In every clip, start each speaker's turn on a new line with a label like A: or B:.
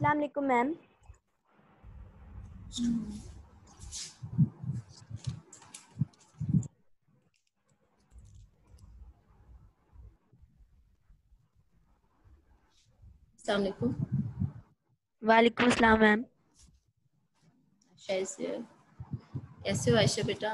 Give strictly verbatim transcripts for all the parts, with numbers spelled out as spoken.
A: अस्सलाम वालेकुम मैम।
B: अस्सलाम वालेकुम।
A: वालेकुम अस्सलाम मैम।
B: कैसे कैसे हो आयशा बेटा?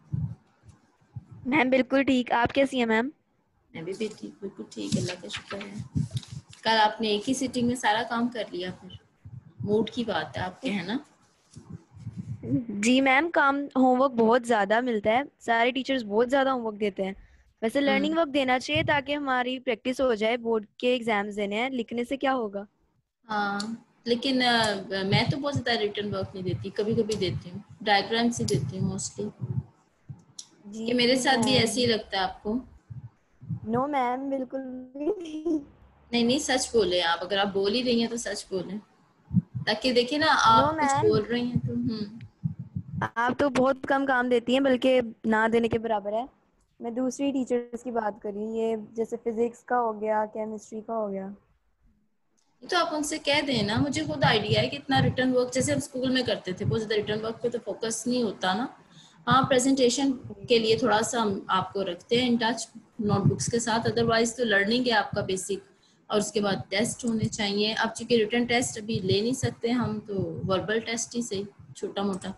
A: मैम बिल्कुल ठीक, आप कैसी हैं मैम?
B: मैं भी, भी ठीक, बिल्कुल ठीक, अल्लाह का शुक्र है। कल आपने एक ही सिटिंग में सारा काम कर लिया, फिर मूड की बात है आपके, है ना?
A: जी मैम, काम होमवर्क बहुत ज़्यादा मिलता है, सारे टीचर्स बहुत ज़्यादा होमवर्क देते हैं। वैसे लर्निंग
B: हम्म।
A: वर्क देना चाहिए ताकि हमारी प्रैक्टिस हो जाए, बोर्ड के एग्जाम्स देने हैं, लिखने से क्या होगा।
B: हाँ, लेकिन अ, मैं तो बहुत ज़्यादा रिटर्न वर्क नहीं देती, कभी कभी देती हूँ, डायग्राम्स ही देती हूँ मोस्टली।
A: जी
B: ये मेरे साथ भी
A: मैम।
B: ऐसे ही लगता है आपको?
A: नो मैम, बिल्कुल भी नहीं।
B: नहीं नहीं, सच बोले आप, अगर आप बोल ही रही हैं तो सच बोले, ताकि देखिए ना,
A: नो
B: आप कुछ
A: मैम,
B: बोल रही हैं तो हम्म।
A: आप तो बहुत कम काम देती हैं, बल्कि ना देने के बराबर है। मैं दूसरी टीचर्स की बात कर रही हूँ, ये जैसे फिजिक्स का हो गया, केमिस्ट्री का हो गया।
B: तो आप उनसे कह दें ना, मुझे खुद आइडिया है कि इतना रिटर्न वर्क जैसे हम स्कूल में करते थे, बहुत ज़्यादा रिटर्न वर्क पे तो फोकस नहीं होता ना। हाँ, प्रेजेंटेशन के लिए थोड़ा सा हम आपको रखते हैं इन टच नोटबुक्स के साथ, अदरवाइज तो लर्निंग है आपका बेसिक, और उसके बाद टेस्ट होने चाहिए। अब चूंकि रिटर्न टेस्ट अभी ले नहीं सकते हम, तो वर्बल टेस्ट ही सही, छोटा मोटा।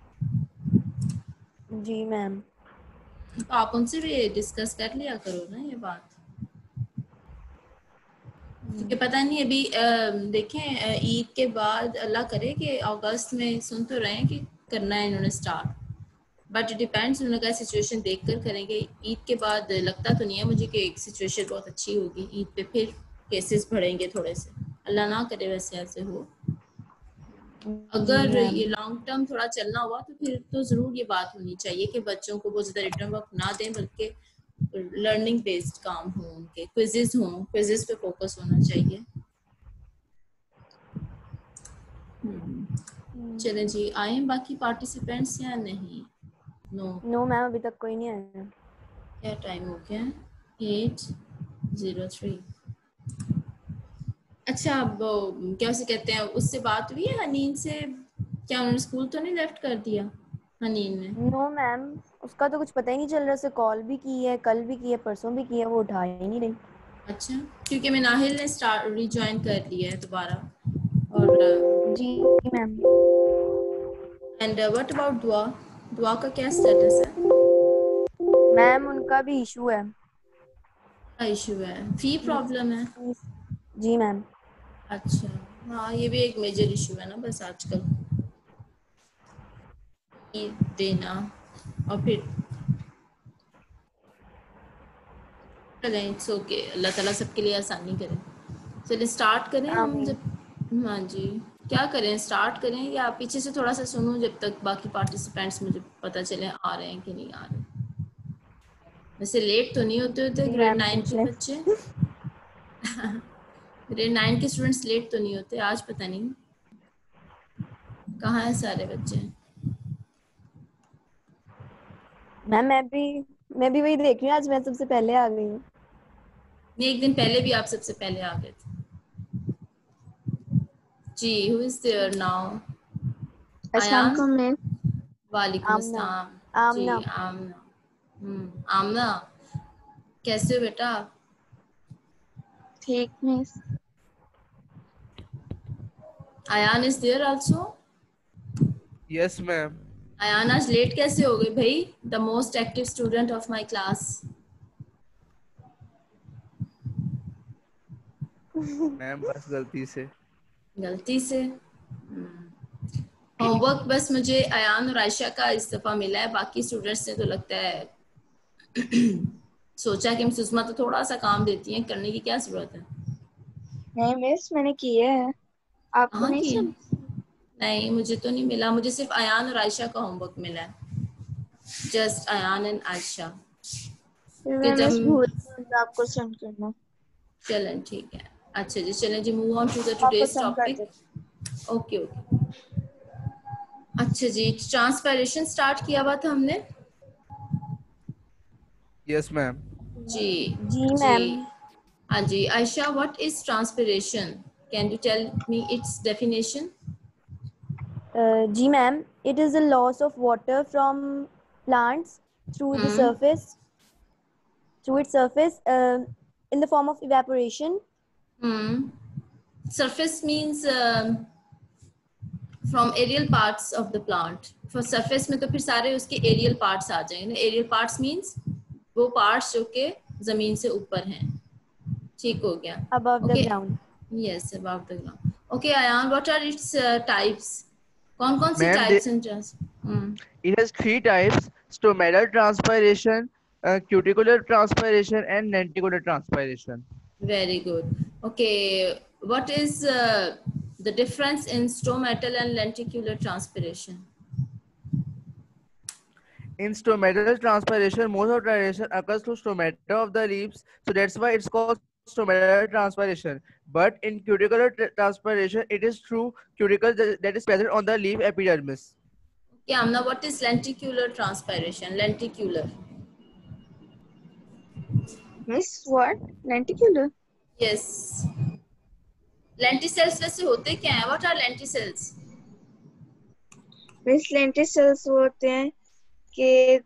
A: जी मैम।
B: तो आप उनसे भी डिस्कस कर लिया करो ना ये बात, क्योंकि पता नहीं अभी अ, देखें अ, ईद के बाद अल्लाह करे कि अगस्त में, सुन तो रहे हैं कि करना है इन्होंने स्टार्ट, बट इट डिपेंड्स उन्होंने क्या सिचुएशन देख कर करेंगे। ईद के बाद लगता तो नहीं है मुझे कि एक सिचुएशन बहुत अच्छी होगी, ईद पे फिर केसेस बढ़ेंगे थोड़े से, अल्लाह ना करे वैसे ऐसे हो।
A: जी
B: अगर
A: मैम।
B: ये लॉन्ग टर्म थोड़ा चलना हुआ तो फिर तो ज़रूर ये बात होनी चाहिए कि बच्चों को बहुत ज़्यादा रिटर्न वर्क ना दें, बल्कि लर्निंग बेस्ड काम हो, उनके क्विजेस हों, क्विजेस पे फोकस होना चाहिए। चलें जी, आए बाकी पार्टिसिपेंट्स या नहीं? नो।
A: नो मैम, अभी तक कोई नहीं आया।
B: क्या टाइम हो गया? Eight zero three. अच्छा, अब वो क्या उसे कहते हैं, उससे बात हुई है हनीन से? क्या उन्होंने स्कूल तो नहीं लेफ्ट कर दिया हनीन ने?
A: नो मैम, उसका तो कुछ पता ही नहीं चल रहा। उसे कॉल भी की है, कल भी की है, परसों भी की है, वो उठा ही नहीं रही।
B: अच्छा, क्योंकि मिनाहिल ने स्टार्ट रिज्वाइन कर लिया है दोबारा। और
A: जी ma'am.
B: And what about Dua? Dua का क्या स्टेटस है?
A: मैम उनका भी इशू है।
B: क्या इशू है? फी
A: फीस
B: प्रॉब्लम है?
A: फीस जी मैम।
B: अच्छा, हाँ, ये भी एक मेजर इशू है ना बस आजकल, फी देना। और फिर चलें, इट्स ओके, अल्लाह ताला सबके लिए आसानी करे। चलिए स्टार्ट करें हम
A: आमीन।
B: जब। हाँ जी, क्या करें, स्टार्ट करें या पीछे से थोड़ा सा सुनूं जब तक बाकी पार्टिसिपेंट्स मुझे पता चले आ रहे हैं कि नहीं आ रहे? वैसे लेट तो नहीं होते होते
A: जी
B: ग्रेड
A: मैम
B: नाइन
A: पूछ
B: के
A: लें।
B: बच्चे? ग्रेड नाइन के स्टूडेंट्स लेट तो नहीं होते? आज पता नहीं कहाँ है सारे बच्चे।
A: मैम मैं भी मैं भी वही देख रही हूँ, आज मैं सबसे पहले आ गई हूँ।
B: नहीं, एक दिन पहले भी आप सबसे पहले आ गए थे जी। Who is there now?
C: अस्सलाम
B: अयान?
C: वालेकुम मैम।
B: वालेकुम
A: आमना।
B: अस्सलाम। जी,
A: आमना।
B: आमना। हम्म, आमना, कैसे हो बेटा?
C: ठीक miss.
B: Ayan is there also?
D: Yes ma'am.
B: Ayan आज लेट कैसे हो गए भाई? The most active student of my class.
D: Ma'am बस गलती से।
B: गलती से? होमवर्क बस मुझे अयान और आयशा का इस दफा मिला है, बाकी स्टूडेंट्स ने तो लगता है सोचा कि सुषमा तो थोड़ा सा काम देती हैं, करने की क्या जरूरत है।
C: नहीं मिस, मैंने किया है, आपको
B: कहाँ
C: नहीं
B: की है?
C: सब।
B: नहीं, मुझे तो नहीं मिला, मुझे सिर्फ अयान और आयशा का होमवर्क मिला है, जस्ट अयान एंड आयशा।
C: फिर
B: कि
C: मैं
B: जब
C: मिस भूल गई, आपको सेंड करना।
B: चलें ठीक है, अच्छा जी, चलें जी, मूव ऑन टू द
C: आपको
B: टुडेज
C: सेंड कर
B: टॉपिक।
C: देती
B: ओके ओके, अच्छा जी, ट्रांसपैरेशन स्टार्ट किया हुआ था हमने।
D: Yes ma'am.
B: जी
A: जी
B: जी,
A: मैम।
B: हाँ जी, Ayesha, what is transpiration? Can you tell me its definition?
A: Uh, जी ma'am, it is the loss of water from plants through the
B: Hmm.
A: surface, through its surface, uh, in the form of evaporation.
B: Hmm. Surface means um, from aerial parts of the plant. For surface में तो फिर सारे उसके aerial parts आ जाएंगे. Aerial parts means वो parts जो के जमीन से ऊपर हैं. ठीक हो गया.
A: Above
B: Okay.
A: the ground.
B: Yes, above the ground. Okay, Ayan, what are its uh, types? कौन कौन सी
D: Ma'am,
B: types and trans? Hmm.
D: it has three types: stomatal transpiration, uh, cuticular transpiration, and lenticular transpiration.
B: Very good. Okay, what is uh, the difference in stomatal and lenticular transpiration?
D: In stomatal transpiration, most of transpiration occurs through stomata of the leaves, so that's why it's called stomatal transpiration. But in cuticular tra- transpiration, it is through cuticle that, that is present on the leaf epidermis.
B: Okay, Amna, what is lenticular transpiration? Lenticular.
C: Miss what? Lenticular.
B: Yes. Lenticels वैसे होते क्या हैं? What are lenticels?
C: Miss lenticels वो होते हैं कि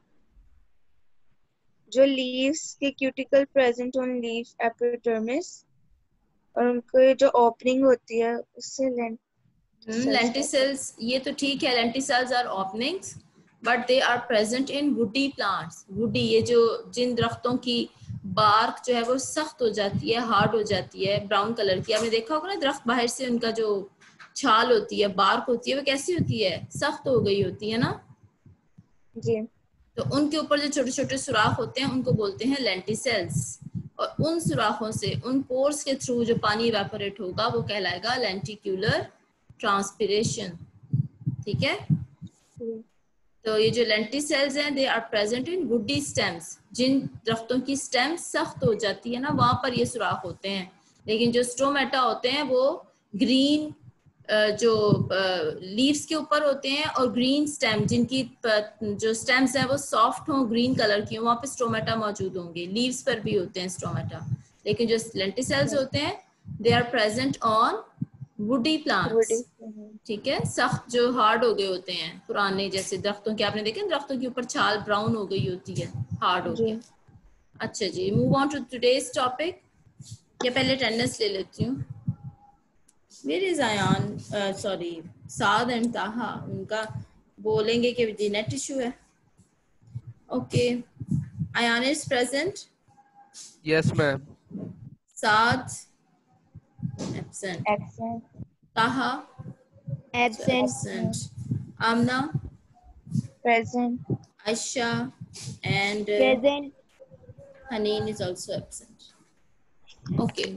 C: जो leaves के cuticle present on leaf epidermis और उनको जो opening होती है उससे lent
B: Hmm, lenticels ये तो ठीक है. Lenticels are openings, but they are present in woody plants. Woody ये जो जिन दरख्तों की बार्क जो है वो सख्त हो जाती है, हार्ड हो जाती है, ब्राउन कलर की. आपने देखा होगा ना दरख्त बाहर से उनका जो छाल होती है, बार्क होती है, वो कैसी होती है? सख्त हो गई होती है ना.
C: जी.
B: तो उनके ऊपर जो छोटे छोटे सुराख होते हैं उनको बोलते हैं लेंटिसेल्स. और उन सुराखों से, उन पोर्स के थ्रू जो पानी इवेपोरेट होगा वो कहलाएगा लेंटिक्यूलर ट्रांसपिरेशन. ठीक है. तो ये जो लेंटिसेल्स हैं they are present in woody stems. जिन दरख्तों की स्टेम सख्त हो जाती है ना वहां पर ये सुराख होते हैं. लेकिन जो स्टोमेटा होते हैं वो ग्रीन जो लीव्स के ऊपर होते हैं और ग्रीन स्टेम जिनकी जो स्टेम्स हैं वो सॉफ्ट हों, ग्रीन कलर की, वहां पे स्टोमेटा मौजूद होंगे. लीव्स पर भी होते हैं स्टोमेटा. लेकिन जो लेंटिसेल्स होते हैं they are present on woody plants. ठीक है. सख्त जो हार्ड हो गए होते हैं पुराने जैसे दरख्तों के, आपने देखे दरख्तों के ऊपर छाल ब्राउन हो गई होती है, हार्ड हो गया. अच्छा जी, move on to today's topic. या पहले अटेंडेंस ले लेती हूँ. Where is Ayan? Uh, sorry, Saad and Taha. उनका बोलेंगे कि दी नेट इशू है. Okay, Ayan is present.
D: Yes, ma'am.
B: Saad absent.
C: Absent.
B: Taha
A: Absent.
B: absent. Amna
C: Present.
B: Aisha and uh,
A: Present.
B: Haneen is also absent. Okay.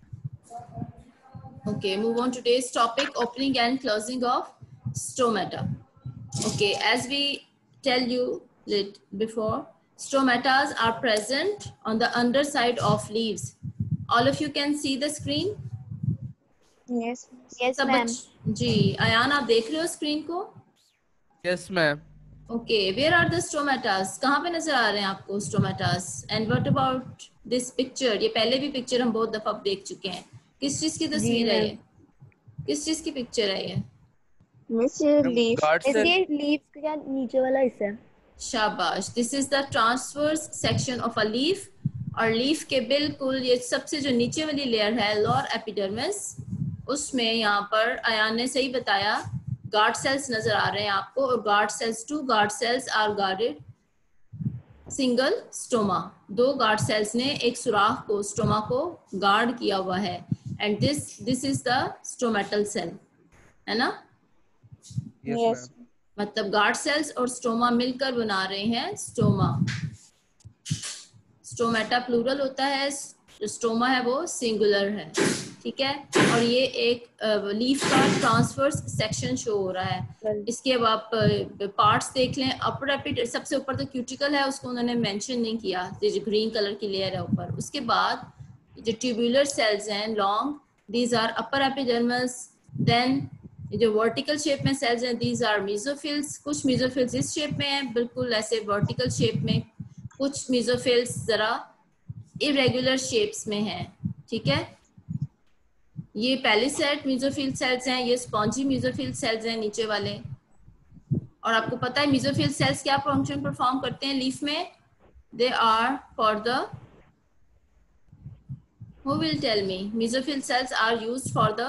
B: Okay, move on to today's topic, opening and closing of stomata. Okay, as we tell you before, stomatas are present on the underside of leaves. All of you can see the screen?
C: Yes.
A: Yes,
B: सब
A: ma'am.
B: बच- जी, अयान आप देख रहे हो screen को?
D: Yes, ma'am.
B: Okay, where are the stomatas? कहाँ पे नजर आ रहे हैं आपको stomatas? And what about this picture? ये पहले भी पिक्चर हम बहुत दफा देख चुके हैं. किस चीज की तस्वीर है ये? किस चीज की पिक्चर है ये?
C: Miss leaf.
D: Guard cell.
A: इसलिए लीफ का नीचे वाला हिस्सा है.
B: शाबाश. This is the transverse section of a leaf. और लीफ के बिल्कुल ये सबसे जो नीचे वाली लेयर है लोअर एपिडर्मिस, उसमें यहाँ पर अयान ने सही बताया गार्ड सेल्स नजर आ रहे हैं आपको. और guard cells two guard cells are guarded single stoma. दो गार्ड सेल्स ने एक सुराख को, स्टोमा को गार्ड किया हुआ है. And this this is the stomatal cell, है ना?
D: Yes,
C: Yes.
D: ma'am.
B: मतलब गार्ड सेल्स और स्टोमा मिलकर बना रहे हैं स्टोमा. स्टोमेटा प्लूरल होता है, जो स्टोमा है वो सिंगुलर है. ठीक है. और ये एक लीफ का ट्रांसवर्स सेक्शन शो हो रहा है. इसके अब आप पार्ट्स देख लें. अपर एपिडर्मिस सबसे ऊपर तो क्यूटिकल है, उसको उन्होंने मेंशन नहीं किया, जो ग्रीन कलर की लेयर है ऊपर. उसके बाद जो ट्यूबुलर सेल्स हैं long, these are upper epidermis. Then जो वर्टिकल शेप में सेल्स हैं दीज आर मेसोफिल्स. कुछ मेसोफिल्स इस शेप में हैं, बिल्कुल ऐसे वर्टिकल शेप में. कुछ मेसोफिल्स जरा इरेगुलर शेप्स में हैं. ठीक है. ये पैलिसेड मेसोफिल सेल्स हैं, ये स्पॉन्जी मेसोफिल सेल्स हैं नीचे वाले। और आपको पता है मेसोफिल सेल्स क्या फंक्शन परफॉर्म करते हैं लीफ में? They are for the, who will tell me? Mesophyll cells are used for the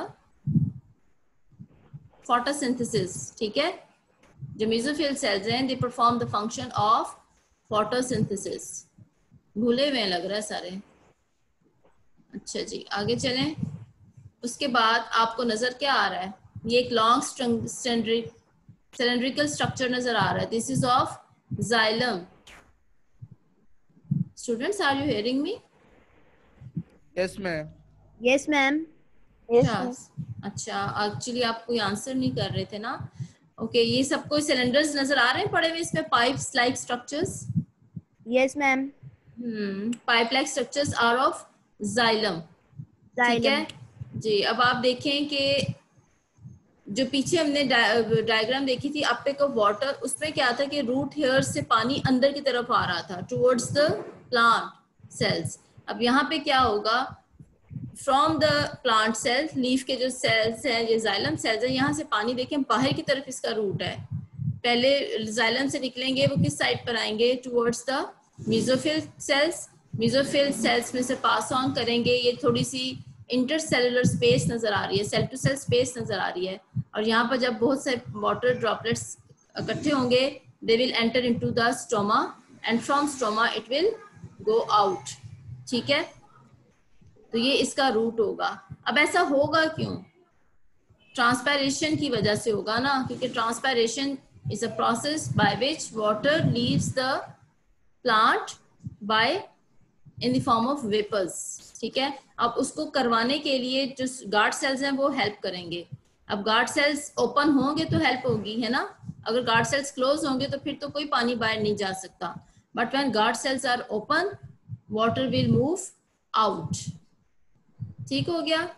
B: photosynthesis, ठीक है? जो mesophyll cells हैं, they perform the function of photosynthesis. भूले हुए लग रहा है सारे। अच्छा जी, आगे चलें। उसके बाद आपको नजर क्या आ रहा है? ये एक लॉन्ग सिलेंड्रिकल स्ट्रक्चर नजर आ रहा है। This is of xylem. Students, are you hearing me?
D: Yes, ma'am.
A: Yes, ma'am.
B: अच्छा, एक्चुअली आप कोई आंसर नहीं कर रहे थे ना। ओके, ये सब कोई सिलेंडर्स नजर आ रहे हैं पड़े हुए इसमें, pipes like structures?
A: Yes, ma'am.
B: Hmm, pipe like structures are of xylem, ठीक है जी। अब आप देखें कि जो पीछे हमने डायग्राम देखी थी अपटेक ऑफ वाटर, उसमें क्या था कि रूट हेयर से पानी अंदर की तरफ आ रहा था टुवर्ड्स द प्लांट सेल्स। अब यहाँ पे क्या होगा? From the plant cells, leaf के जो सेल्स हैं, ये जाइलम सेल्स हैं, यहाँ से पानी देखें बाहर की तरफ इसका रूट है। पहले जाइलम से निकलेंगे, वो किस साइड पर आएंगे? Towards the mesophyll cells. Mesophyll cells में से पास ऑन करेंगे। ये थोड़ी सी इंटरसेलुलर स्पेस नजर आ रही है, सेल टू सेल स्पेस नजर आ रही है। और यहाँ पर जब बहुत से वाटर ड्रॉपलेट्स इकट्ठे होंगे, they will enter into the stoma and from stoma it will go out, ठीक है? तो ये इसका रूट होगा। अब ऐसा होगा क्यों? ट्रांसपायरेशन की वजह से होगा ना, क्योंकि transpiration is a process by which water leaves the plant by in the form of vapours, ठीक है? अब उसको करवाने के लिए जो गार्ड सेल्स हैं वो हेल्प करेंगे। अब गार्ड सेल्स ओपन होंगे तो हेल्प होगी, है ना? अगर गार्ड सेल्स क्लोज होंगे तो फिर तो कोई पानी बाहर नहीं जा सकता। But when guard cells are open, water will move out. ठीक हो गया?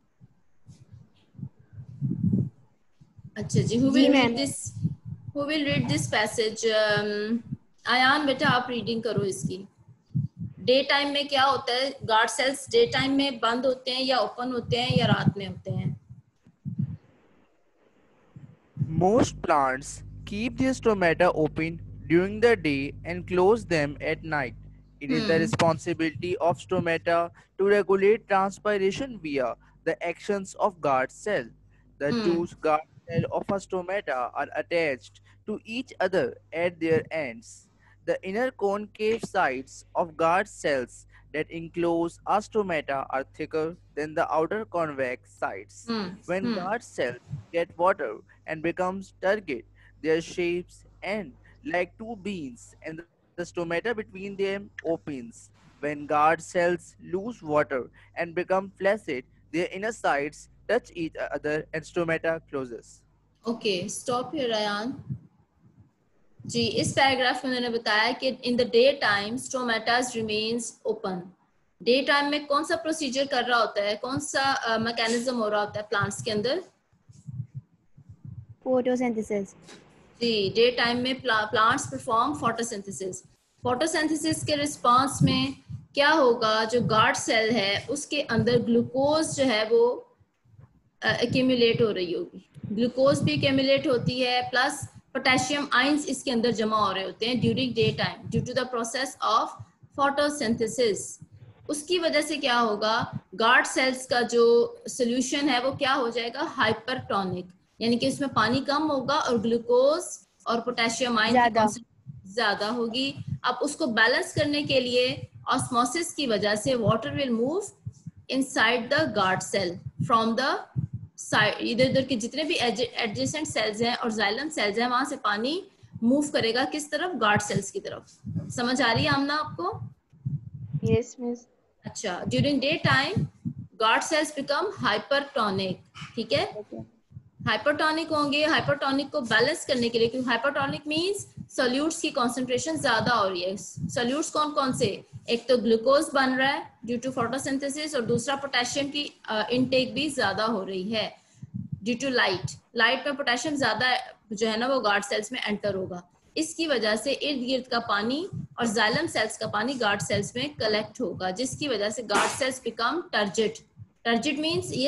B: अच्छा जी, who will read this? Who will read this passage? Ayaan बेटा आप रीडिंग करो इसकी। डे टाइम में क्या होता है? गार्ड सेल्स डे टाइम में बंद होते हैं या ओपन होते हैं या रात में होते हैं?
D: Most plants keep their stomata open during the day and close them at night. It is the
B: Hmm.
D: responsibility of stomata to regulate transpiration via the actions of guard cell. The
B: Hmm.
D: two guard cell of a stomata are attached to each other at their ends. The inner concave sides of guard cells that enclose a stomata are thicker than the outer convex sides.
B: Hmm.
D: When
B: Hmm.
D: guard cells get water and becomes turgid, their shapes end like two beans and the stomata between them opens. When guard cells lose water and become flaccid, their inner sides touch each other and stomata closes.
B: Okay, stop here, Ayan. जी, इस paragraph में मैंने बताया कि in the day time stomatas remains open. Day time में कौन सा procedure कर रहा होता है, कौन सा मैकेनिज्म uh, हो रहा होता है प्लांट्स के अंदर?
A: फोटोसिंथेसिस।
B: जी, डे टाइम में प्लांट्स परफॉर्म फोटोसिंथेसिस। फोटोसिंथेसिस के रिस्पांस में क्या होगा? जो गार्ड सेल है उसके अंदर ग्लूकोज जो है वो एक्यूमुलेट uh, हो रही होगी। ग्लूकोज भी एक्यूमुलेट होती है, प्लस पोटेशियम आयंस इसके अंदर जमा हो रहे होते हैं during day time due to the process of photosynthesis. उसकी वजह से क्या होगा? गार्ड सेल्स का जो सोल्यूशन है वो क्या हो जाएगा? हाइपरटोनिक, यानी कि उसमें पानी कम होगा और ग्लूकोज और पोटेशियम आयन की कॉन्सेंट्रेशन ज्यादा होगी। अब उसको बैलेंस करने के लिए ऑस्मोसिस की वजह से water will move inside the guard cell from the side. इधर उधर के जितने भी एडजेसेंट सेल्स हैं और जाइलम सेल्स हैं, वहां से पानी मूव करेगा किस तरफ? गार्ड सेल्स की तरफ। समझ आ रही है आमना आपको?
C: Yes miss.
B: अच्छा, during day time guard cells become hypertonic, ठीक है? हाइपरटोनिक होंगे। हाइपरटोनिक को बैलेंस करने के लिए, क्योंकि हाइपरटोनिक मींस सोल्यूट्स की कॉन्सेंट्रेशन ज्यादा हो रही है। सोल्यूट्स कौन कौन से? एक तो ग्लूकोज बन रहा है ड्यू टू फोटोसिंथेसिस, और दूसरा पोटेशियम की इनटेक भी ज्यादा हो रही है ड्यू टू लाइट। लाइट में पोटेशियम ज्यादा जो है ना वो गार्ड सेल्स में एंटर होगा। इसकी वजह से इर्द गिर्द का पानी और जाइलम सेल्स का पानी गार्ड सेल्स में कलेक्ट होगा, जिसकी वजह से guard cells become turgid. Turgid means ये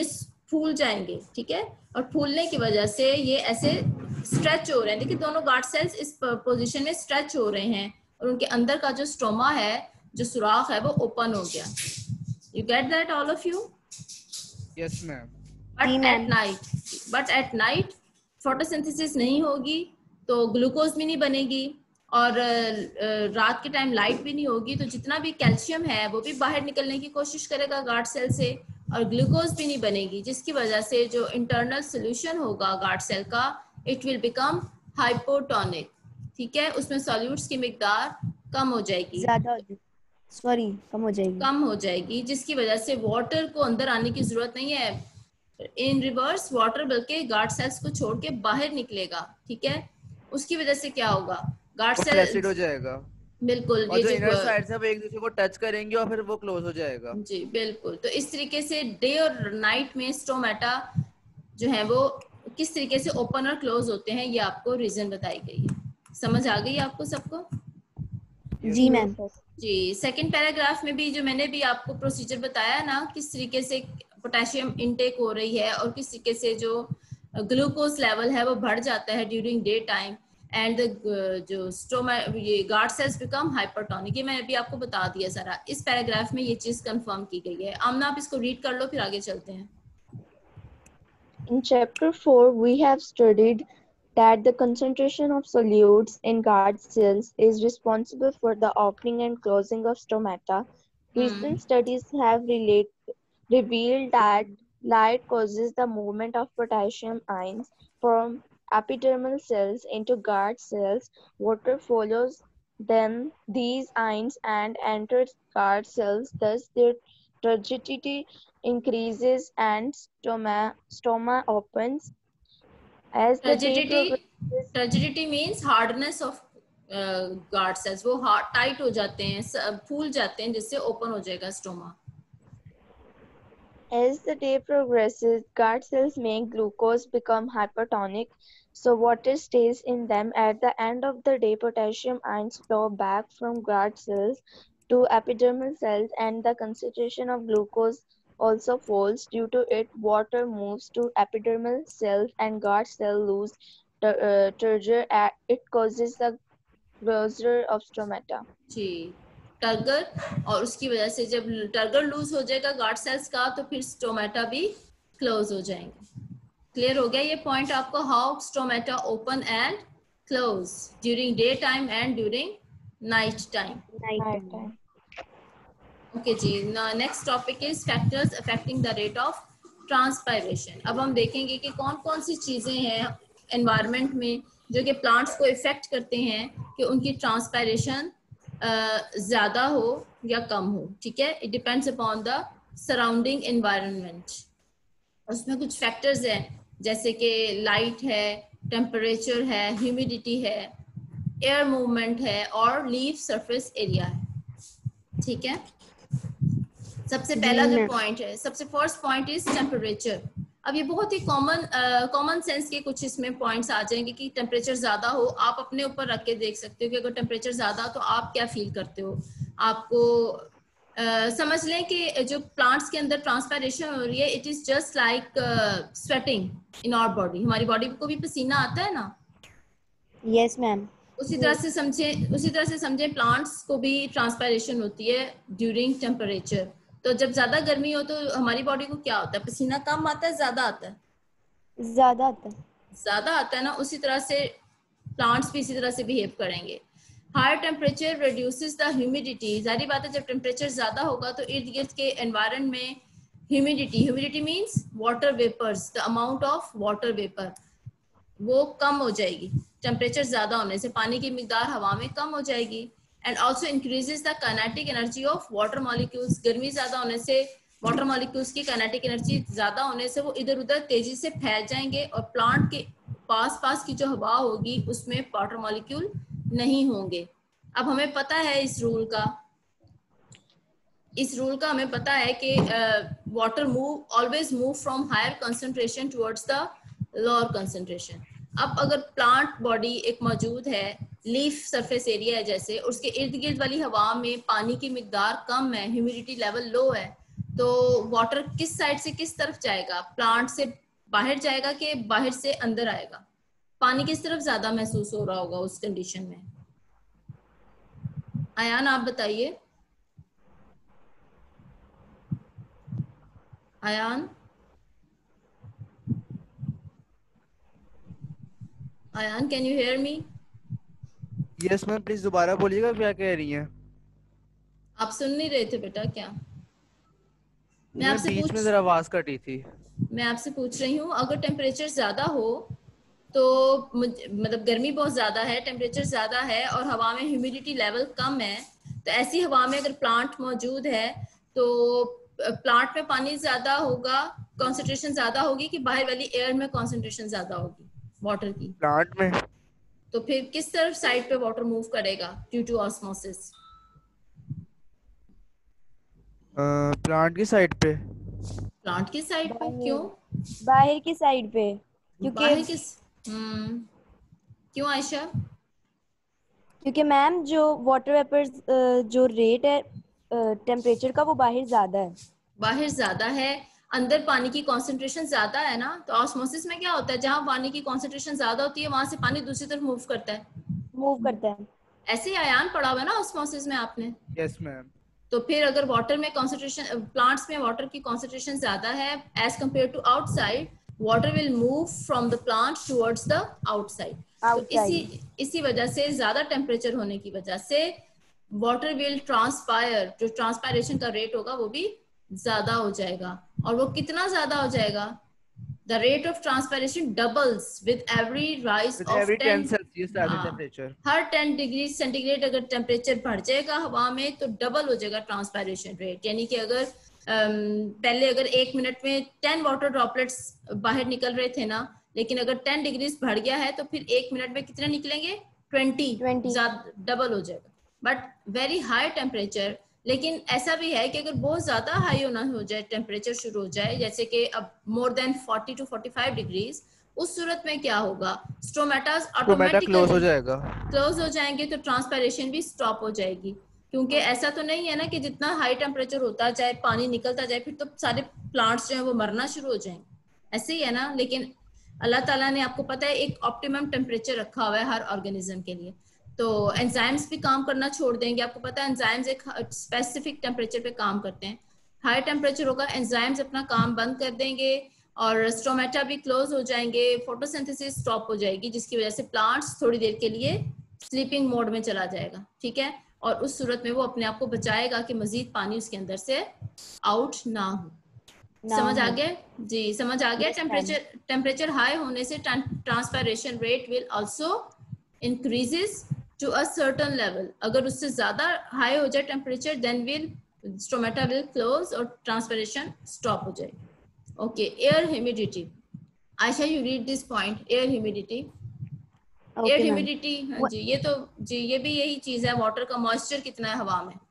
B: फूल जाएंगे, ठीक है, और फूलने की वजह से ये ऐसे स्ट्रेच हो रहे हैं। देखिए दोनों गार्ड सेल्स इस पोजीशन में स्ट्रेच हो रहे हैं और उनके अंदर का जो स्टोमा है, जो सुराख है, वो ओपन हो गया। You get that all of you?
D: Yes ma'am.
B: But at night but at night photosynthesis नहीं होगी तो ग्लूकोज भी नहीं बनेगी और रात के टाइम लाइट भी नहीं होगी, तो जितना भी कैल्शियम है वो भी बाहर निकलने की कोशिश करेगा गार्ड सेल से और ग्लूकोज भी नहीं बनेगी, जिसकी वजह से जो इंटरनल सोल्यूशन होगा गार्ड सेल का, इट विल बिकम हाइपोटोनिक, ठीक है, उसमें सॉल्यूट्स की मिकदार कम हो जाएगी,
A: ज्यादा सॉरी कम हो जाएगी
B: कम हो जाएगी जिसकी वजह से वाटर को अंदर आने की जरूरत नहीं है, इन रिवर्स वाटर बल्कि गार्ड सेल्स को छोड़ के बाहर निकलेगा, ठीक है। उसकी वजह से क्या होगा, गार्ड सेल
D: फ्लैसिड हो जाएगा,
B: बिल्कुल,
D: और जो इनर साइड से वो एक दूसरे को टच करेंगे और फिर वो क्लोज हो जाएगा। जी
B: बिल्कुल। तो इस तरीके से डे और नाइट में स्टोमेटा जो है वो किस तरीके से ओपन और क्लोज होते हैं, ये आपको रीजन बताई गई है। समझ आ गई आपको सबको?
A: जी मैम।
B: जी, सेकंड पैराग्राफ में भी जो मैंने भी आपको प्रोसीजर बताया ना, किस तरीके से पोटेशियम इनटेक हो रही है और किस तरीके से जो ग्लूकोज लेवल है वो बढ़ जाता है ड्यूरिंग डे टाइम एंड जो स्टोमा ये गार्ड सेल्स बिकम हाइपरटोनिक, ये मैंने भी आपको बता दिया सारा। इस पैराग्राफ में ये चीज कंफर्म की गई है। आमना आप इसको रीड कर लो फिर आगे चलते हैं।
C: In chapter four, we have studied that the concentration of solutes in guard cells is responsible for the opening and closing of stomata. Recent
B: hmm.
C: studies have relate, revealed that light causes the movement of potassium ions from epidermal cells into guard cells. Water follows then these ions and enters guard cells. Thus, their turgidity increases and stoma, stoma opens. As the day progresses,
B: turgidity means hardness of uh, guard cells. वो hard tight हो जाते हैं, फूल जाते हैं, जिससे open हो जाएगा stoma.
C: As the day progresses, guard cells make glucose become hypertonic, so water stays in them. At the end of the day, potassium ions flow back from guard cells to epidermal cells, and the concentration of glucose also falls. Due to it, water moves to epidermal cells and guard cell lose uh, turgor. It causes the closure of stomata.
B: जी, turgor, और उसकी वजह से जब turgor loose हो जाएगा guard cells का तो फिर स्टोमेटा भी क्लोज हो जाएंगे। क्लियर हो गया ये पॉइंट आपको? How stomata open and close during day time and during night time.
C: Night time.
B: Okay जी, next topic is factors affecting the rate of transpiration. अब हम देखेंगे कि कौन कौन सी चीजें हैं एनवायरनमेंट में जो कि प्लांट्स को इफेक्ट करते हैं कि उनकी ट्रांसपायरेशन ज्यादा हो या कम हो, ठीक है। It depends upon the surrounding environment. उसमें कुछ फैक्टर्स हैं जैसे कि लाइट है, टेम्परेचर है, ह्यूमिडिटी है, एयर मूवमेंट है और लीफ सरफेस एरिया है, ठीक है। सबसे पहला जो पॉइंट है, सबसे फर्स्ट पॉइंट इज टेम्परेचर। अब ये बहुत ही कॉमन कॉमन सेंस के कुछ इसमें पॉइंट्स आ जाएंगे कि टेम्परेचर ज्यादा हो, आप अपने ऊपर रख के देख सकते हो कि अगर टेम्परेचर ज्यादा तो आप क्या फील करते हो। आपको uh, समझ लें कि जो प्लांट्स के अंदर ट्रांसपायरेशन हो रही है, it is just like sweating in our body. हमारी बॉडी को भी पसीना आता है ना?
A: Yes ma'am.
B: उसी तरह से समझे उसी तरह से समझे प्लांट्स को भी ट्रांसपायरेशन होती है ड्यूरिंग टेम्परेचर। तो जब ज्यादा गर्मी हो तो हमारी बॉडी को क्या होता है? पसीना कम आता है, ज्यादा आता है?
A: ज्यादा आता है।
B: ज्यादा आता है ना। उसी तरह से प्लांट्स भी इसी तरह से बिहेव करेंगे। Higher temperature reduces the humidity. जारी बात है, जब टेम्परेचर ज्यादा होगा तो इर्द गिर्द के एनवायरनमेंट में humidity humidity means water vapours, the amount of water vapour, वो कम हो जाएगी। टेम्परेचर ज्यादा होने से पानी की मिकदार हवा में कम हो जाएगी। And also increases the kinetic energy of water molecules. गर्मी ज्यादा होने से वाटर मॉलिक्यूल्स की काइनेटिक एनर्जी ज्यादा होने से वो इधर उधर तेजी से फैल जाएंगे और प्लांट के पास पास की जो हवा होगी उसमें वाटर मॉलिक्यूल नहीं होंगे। अब हमें पता है इस रूल का इस रूल का हमें पता है कि water move always move from higher concentration towards the lower concentration. अब अगर प्लांट बॉडी एक मौजूद है, लीफ सरफेस एरिया है जैसे, उसके इर्द गिर्द वाली हवा में पानी की मिकदार कम है, ह्यूमिडिटी लेवल लो है, तो वाटर किस साइड से किस तरफ जाएगा? प्लांट से बाहर जाएगा कि बाहर से अंदर आएगा? पानी किस तरफ ज्यादा महसूस हो रहा होगा उस कंडीशन में? आयान आप बताइए। Ayaan Ayaan can you hear me?
D: Yes ma'am, please दोबारा बोलिएगा, क्या कह रही हैं?
B: आप सुन नहीं रहे थे बेटा क्या? मैं
D: मैं
B: आपसे
D: बीच
B: पूछ
D: में जरा आवाज कटी थी।
B: मैं आपसे पूछ रही हूँ, अगर टेम्परेचर ज्यादा हो तो मतलब गर्मी बहुत ज्यादा है, टेम्परेचर ज्यादा है और हवा में ह्यूमिडिटी लेवल कम है, तो ऐसी हवा में अगर प्लांट मौजूद है तो प्लांट में पानी ज्यादा होगा, कंसंट्रेशन ज्यादा होगी कि बाहर वाली एयर में कंसंट्रेशन ज्यादा होगी वाटर की?
D: प्लांट में।
B: तो फिर किस तरफ साइड पे वाटर मूव करेगा ड्यू टू ऑस्मोसिस?
D: प्लांट की साइड पे।
B: प्लांट की साइड पे क्यों?
A: बाहर की साइड पे, क्योंकि
B: बाहर किस हम्म क्यों आयशा?
A: क्योंकि मैम जो वाटर वेपर्स जो रेट है टेम्परेचर का वो बाहर ज्यादा है।
B: बाहर ज्यादा है, अंदर पानी की कंसंट्रेशन ज्यादा है ना, तो ऑस्मोसिस में क्या होता है, जहां पानी की कंसंट्रेशन ज्यादा होती है वहां से पानी दूसरी तरफ मूव करता है,
A: मूव करता है।
B: ऐसे ही आयान पढ़ा हुआ है ना ऑस्मोसिस में आपने।
D: Yes ma'am.
B: तो फिर अगर वाटर में कंसंट्रेशन, प्लांट्स में वाटर की कंसंट्रेशन ज्यादा है as compare to outside, water will move from the plant towards the outside. तो इसी इसी वजह से ज्यादा टेम्परेचर होने की वजह से वाटर विल ट्रांसपायर, जो ट्रांसपायरेशन का रेट होगा वो भी ज्यादा हो जाएगा। और वो कितना ज्यादा हो जाएगा? The rate of transpiration doubles with every rise of ten
D: Celsius temperature.
B: हर टेन डिग्री सेंटीग्रेड अगर टेम्परेचर बढ़ जाएगा हवा में तो डबल हो जाएगा ट्रांसपायरेशन रेट। यानी कि अगर um, पहले अगर एक मिनट में टेन वाटर ड्रॉपलेट्स बाहर निकल रहे थे ना, लेकिन अगर टेन डिग्री बढ़ गया है तो फिर एक मिनट में कितने निकलेंगे? ट्वेंटी, डबल हो जाएगा। बट वेरी हाई टेम्परेचर, लेकिन ऐसा भी है कि अगर बहुत ज्यादा हाई होना हो जाए, टेम्परेचर शुरू हो जाए जैसे कि अब more than forty to forty five degrees, उस सूरत में क्या होगा? स्ट्रोमेटास ऑटोमेटिकली
D: क्लोज हो जाएगा,
B: क्लोज हो जाएंगे, तो ट्रांसपायरेशन भी स्टॉप हो जाएगी। क्योंकि ऐसा तो नहीं है ना कि जितना हाई टेम्परेचर होता जाए पानी निकलता जाए फिर तो सारे प्लांट्स जो है वो मरना शुरू हो जाएंगे, ऐसे ही है ना। लेकिन अल्लाह ताला ने, आपको पता है, एक ऑप्टिमम टेम्परेचर रखा हुआ है हर ऑर्गेनिज्म के लिए। तो एंजाइम्स भी काम करना छोड़ देंगे, आपको पता है एंजाइम्स एक स्पेसिफिक टेम्परेचर पे काम करते हैं। हाई टेम्परेचर होगा, एंजाइम्स अपना काम बंद कर देंगे और स्ट्रोमेटा भी क्लोज हो जाएंगे, फोटोसिंथेसिस स्टॉप हो जाएगी, जिसकी वजह से प्लांट्स थोड़ी देर के लिए स्लीपिंग मोड में चला जाएगा, ठीक है। और उस सूरत में वो अपने आप को बचाएगा कि मजीद पानी उसके अंदर से आउट ना हो। समझ आ गया जी? समझ आ गया। टेम्परेचर टेम्परेचर हाई होने से transpiration rate will also increases to a certain level. अगर उससे ज्यादा हाई हो जाए temperature, then will stromata will close और ट्रांसपायरेशन स्टॉप हो जाएगी। Okay, air humidity. Ayesha, you read this point, air humidity. Air humidity, हाँ जी, ये तो जी ये भी यही चीज है, वाटर का मॉइस्चर कितना है हवा में।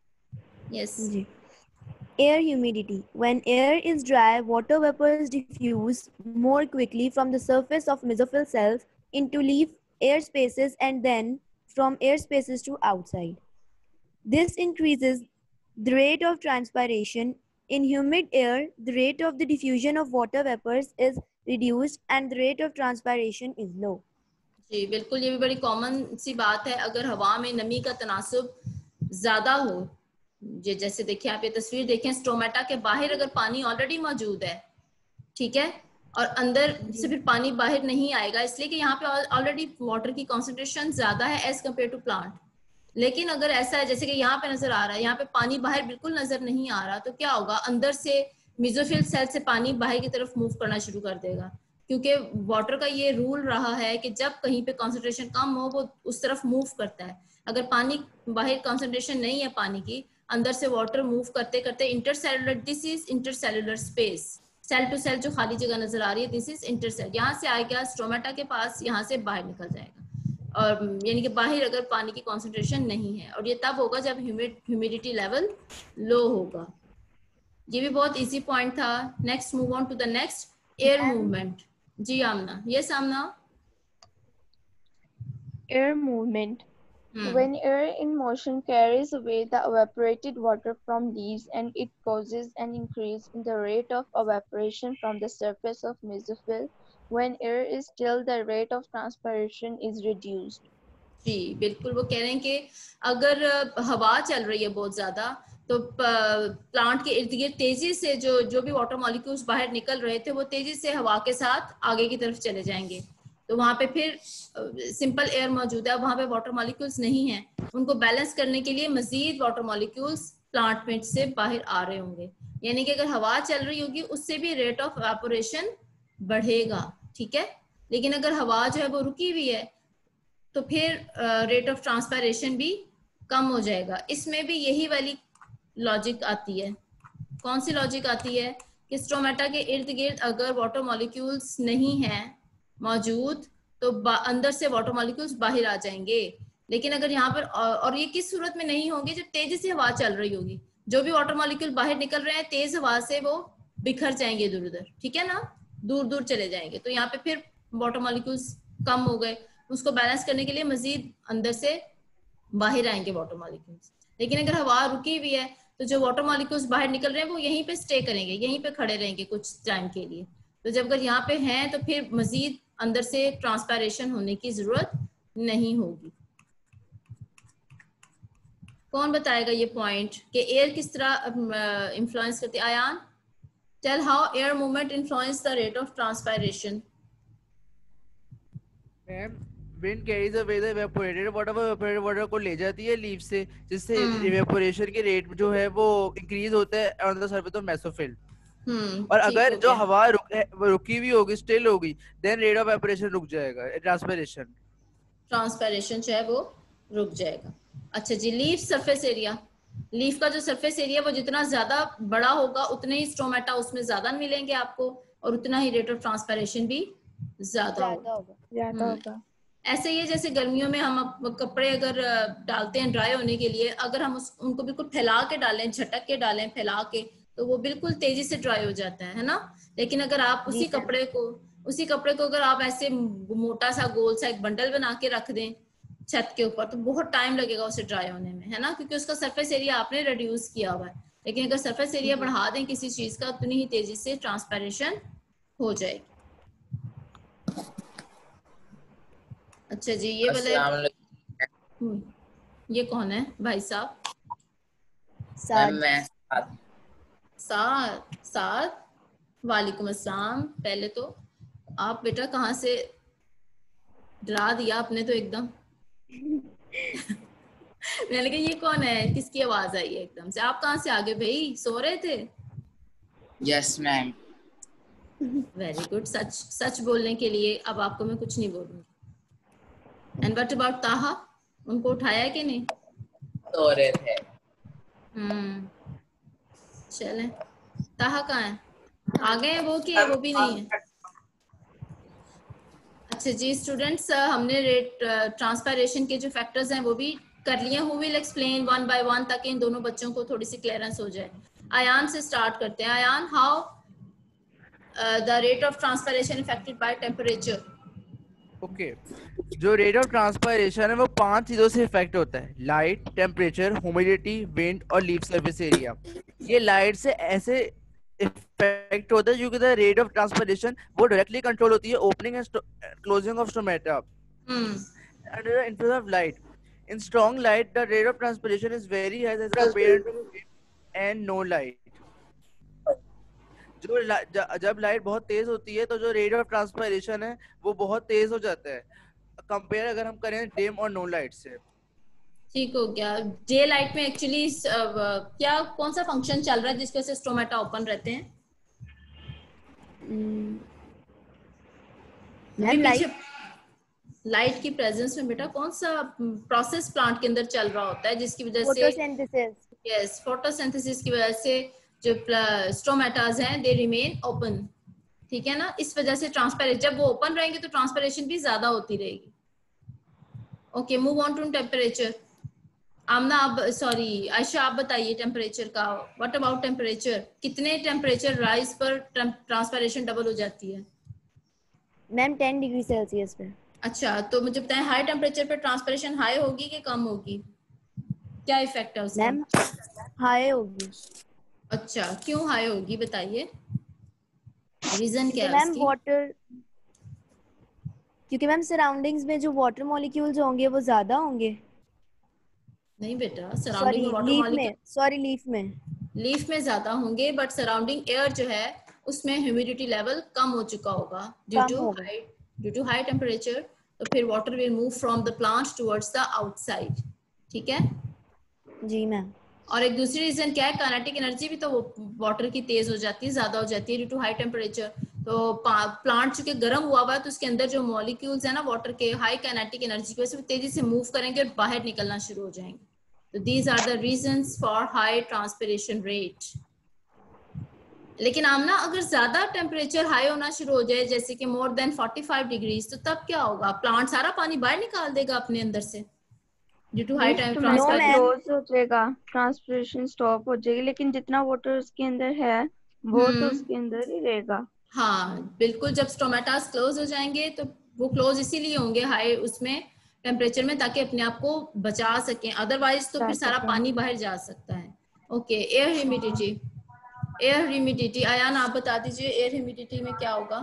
B: यस
A: जी। Air humidity. When air is dry, water vapors diffuse more quickly from the surface of mesophyll cells into leaf air spaces and then from air spaces to outside. This increases the rate of transpiration. In humid air, the rate of the diffusion of water vapors is reduced and the rate of transpiration is low.
B: जी बिल्कुल, ये भी बड़ी common सी बात है। अगर हवा में नमी का तनासुब ज्यादा हो, ये जैसे देखिए आप ये तस्वीर देखें, स्ट्रोमेटा के बाहर अगर पानी ऑलरेडी मौजूद है, ठीक है, और अंदर से फिर पानी बाहर नहीं आएगा, इसलिए कि यहाँ पे ऑलरेडी वाटर की कंसंट्रेशन ज्यादा है एज कम्पेयर टू प्लांट। लेकिन अगर ऐसा है जैसे कि यहाँ पे नजर आ रहा है, यहाँ पे पानी बाहर बिल्कुल नजर नहीं आ रहा, तो क्या होगा? अंदर से मेसोफिल सेल से पानी बाहर की तरफ मूव करना शुरू कर देगा, क्योंकि वाटर का ये रूल रहा है कि जब कहीं पे कंसंट्रेशन कम हो वो उस तरफ मूव करता है। अगर पानी बाहर कंसंट्रेशन नहीं है पानी की, अंदर से वाटर मूव करते करते intercellular, this is intercellular space, cell to cell जो खाली जगह नजर आ रही है, दिस इज इंटरसेल, यहाँ से आएगा स्ट्रोमेटा के पास, यहाँ से बाहर निकल जाएगा। और यानी कि बाहर अगर पानी की कंसंट्रेशन नहीं है, और ये तब होगा जब ह्यूमिड ह्यूमिडिटी लेवल लो होगा। ये भी बहुत इजी पॉइंट था। Next, move on to the next, air movement. जी Amna, yes Amna.
C: Air movement. When air in motion carries away the evaporated water from leaves and it causes an increase in the rate of evaporation from the surface of mesophyll. When air is still, the rate of transpiration is reduced.
B: जी बिल्कुल, वो कह रहे हैं कि अगर हवा चल रही है बहुत ज्यादा तो प्लांट के इर्द गिर्द तेजी से जो जो भी वाटर मॉलिक्यूल्स बाहर निकल रहे थे वो तेजी से हवा के साथ आगे की तरफ चले जाएंगे, तो वहां पे फिर सिंपल एयर मौजूद है, वहां पे वाटर मॉलिक्यूल्स नहीं है, उनको बैलेंस करने के लिए मजीद वाटर मॉलिक्यूल्स प्लांट में से बाहर आ रहे होंगे, यानी कि अगर हवा चल रही होगी उससे भी रेट ऑफ इवेपोरेशन बढ़ेगा, ठीक है। लेकिन अगर हवा जो है वो रुकी हुई है तो फिर रेट ऑफ ट्रांसपायरेशन भी कम हो जाएगा। इसमें भी यही वाली लॉजिक आती है। कौन सी लॉजिक आती है कि स्ट्रोमेटा के इर्द गिर्द अगर वाटर मॉलिक्यूल्स नहीं है मौजूद तो अंदर से वाटर मॉलिक्यूल्स बाहर आ जाएंगे, लेकिन अगर यहाँ पर और ये किस सूरत में नहीं होंगे, जब तेजी से हवा चल रही होगी, जो भी वाटर मॉलिक्यूल बाहर निकल रहे हैं तेज हवा से वो बिखर जाएंगे इधर उधर, ठीक है ना, दूर दूर चले जाएंगे, तो यहाँ पे फिर वाटर मॉलिक्यूल्स कम हो गए, उसको बैलेंस करने के लिए मजीद अंदर से बाहर आएंगे वाटर मॉलिक्यूल्स। लेकिन अगर हवा रुकी हुई है तो जो वाटर मॉलिक्यूल्स बाहर निकल रहे हैं वो यहीं पे स्टे करेंगे, यहीं पे खड़े रहेंगे कुछ टाइम के लिए, तो जब अगर यहाँ पे हैं तो फिर मजीद अंदर से ट्रांसपायरेशन होने की जरूरत नहीं होगी। कौन बताएगा ये पॉइंट कि एयर किस तरह इन्फ्लुएंस करती है? Ayaan, tell how air movement influence the rate of transpiration.
D: Ma'am, wind carries away the evaporated water, वो evaporated water को ले जाती है लीफ से, जिससे evaporation की रेट जो है वो इंक्रीज होता है on the surface of mesophyll। और अगर जो हवा रुक, रुकी हुई होगी, स्टिल होगी, then rate of evaporation रुक जाएगा, ट्रांसपायरेशन
B: ट्रांसपायरेशन जो है वो रुक जाएगा। अच्छा जी, लीफ सरफेस एरिया, लीफ का जो सरफेस एरिया वो जितना ज्यादा बड़ा होगा उतने ही स्ट्रोमेटा उसमें ज्यादा मिलेंगे आपको, और उतना ही रेट ऑफ ट्रांसपायरेशन भी ज्यादा होगा।
C: ज्यादा होगा।
B: ऐसे ही है जैसे गर्मियों में हम कपड़े अगर डालते हैं ड्राई होने के लिए, अगर हम उस, उनको बिल्कुल फैला के डालें, झटक के डालें, फैला के, तो वो बिल्कुल तेजी से ड्राई हो जाता है, है ना। लेकिन अगर आप उसी कपड़े को उसी कपड़े को अगर आप ऐसे मोटा सा गोल सा एक बंडल बना के रख दें छत के ऊपर, तो बहुत टाइम लगेगा उसे ड्राई होने में, है ना, क्योंकि उसका सरफेस एरिया आपने रिड्यूस किया हुआ है। लेकिन अगर सरफेस एरिया बढ़ा दें किसी चीज का, उतनी ही तेजी से ट्रांसपायरेशन हो जाएगी। अच्छा जी, ये वाले ये कौन है भाई साहब?
E: साद।
B: साद साद वालेकुम अस्सलाम। पहले तो आप बेटा कहाँ से डरा दिया आपने तो एकदम मैंने कहा ये कौन है, किसकी आवाज आई है एकदम से? आप कहाँ से आ गए भाई, सो रहे थे?
E: Yes ma'am.
B: वेरी गुड, सच सच बोलने के लिए अब आपको मैं कुछ नहीं बोलूंगी। एंड व्हाट अबाउट ताहा, उनको उठाया कि नहीं?
E: सो रहे थे।
B: हम्म, चलें। ताहा कहाँ है? आ गए हैं वो कि वो भी नहीं है? अच्छा जी स्टूडेंट्स, हमने रेट ट्रांसपायरेशन के जो फैक्टर्स हैं वो भी कर लिए। Who will explain one by one ताकि इन दोनों बच्चों को थोड़ी सी क्लियरेंस हो जाए। आयान से स्टार्ट करते हैं। Ayaan, how the rate of transpiration affected by temperature?
D: Okay, जो रेट ऑफ ट्रांसपायरेशन है वो पांच चीजों से इफेक्ट होता है: लाइट, टेम्परेचर, ह्यूमिडिटी, विंड और लीफ सरफेस एरिया। ये लाइट से ऐसे इफेक्ट होता है क्योंकि द रेट ऑफ ट्रांसपायरेशन वो डायरेक्टली कंट्रोल होती है opening and closing of stomata under the influence of light. In strong light the rate of transpiration is very high as compared to and no light. जो जब light बहुत तेज होती है तो जो रेट ऑफ ट्रांसपायरेशन है वो बहुत तेज हो जाता है कंपेयर अगर हम करें डिम और नो लाइट से।
B: ठीक हो गया। डे लाइट में एक्चुअली क्या कौन सा फंक्शन चल रहा है जिसकी वजह से स्टोमेटा ओपन रहते हैं? लाइट लाइट की प्रेजेंस में बेटा कौन सा प्रोसेस प्लांट के अंदर चल रहा होता है जिसकी वजह से?
A: फोटोसिंथेसिस।
B: यस, फोटोसिंथेसिस की वजह से जो स्टोमेटास हैं दे रिमेन ओपन, ठीक है ना। इस वजह से ट्रांसपेरेंट, जब वो ओपन रहेंगे तो ट्रांसपेरेशन भी ज्यादा होती रहेगी। Okay, move on to temperature. Amna आप, सॉरी आयशा, आप बताइए टेम्परेचर का। What about temperature? कितने टेम्परेचर राइज पर ट्रांसपेरेशन डबल हो जाती है?
A: मैम टेन डिग्री सेल्सियस पे।
B: अच्छा, तो मुझे बताएं हाई टेम्परेचर पे ट्रांसपिरेशन हाई होगी कि कम होगी? क्या इफेक्ट है उसका?
A: मैम हाई होगी
B: अच्छा, क्यों हाई होगी बताइए, रीजन क्या
A: क्योंकि
B: है
A: मैम
B: उसकी?
A: वाटर क्योंकि मैम सराउंडिंग्स में जो वाटर मॉलिक्यूल्स होंगे वो ज्यादा होंगे।
B: नहीं बेटा, सराउंडिंग
A: सॉरी
B: में वाटर
A: लीफ
B: मॉलिक्यूल
A: में सॉरी लीफ में
B: लीफ में ज्यादा होंगे, बट सराउंडिंग एयर जो है उसमें ह्यूमिडिटी लेवल कम हो चुका होगा ड्यू
A: कम
B: टू
A: होगा।
B: High due to high temperature. तो फिर water will move from the plant towards the outside, ठीक है।
A: जी मैम।
B: और एक दूसरी रीजन क्या है, काइनेटिक एनर्जी भी तो वाटर की तेज हो जाती है, ज्यादा हो जाती है ड्यू टू हाई टेम्परेचर। तो प्लांट चूंकि गर्म हुआ हुआ है तो उसके अंदर जो मॉलिक्यूल्स है ना वाटर के, हाई काइनेटिक एनर्जी की वजह से तेजी से मूव करेंगे और बाहर निकलना शुरू हो जाएंगे। तो these are the reasons for high transpiration rate. लेकिन आमना अगर ज्यादा टेम्परेचर हाई होना शुरू हो जाए, जैसे कि मोर देन पैंतालीस डिग्रीज, तो तब क्या होगा? प्लांट सारा पानी बाहर निकाल देगा अपने अंदर से due to high time
A: no
C: instrumental
A: ma'am
C: close हो जाएगा, ट्रांसपिरेशन स्टॉप हो जाएगी, लेकिन जितना वाटर उसके अंदर है वो तो
B: हम्म
C: उसके अंदर ही रहेगा।
B: हाँ बिल्कुल, जब स्टोमेटास क्लोज हो जाएंगे तो वो क्लोज इसीलिए होंगे हाई उसमें टेम्परेचर में, ताकि अपने आप को बचा सकें, अदरवाइज तो
C: जा
B: फिर सारा
C: सकें।
B: पानी बाहर जा सकता है। Okay, air humidity. Air humidity Ayaan आप बता दीजिए, एयर ह्यूमिडिटी में क्या होगा?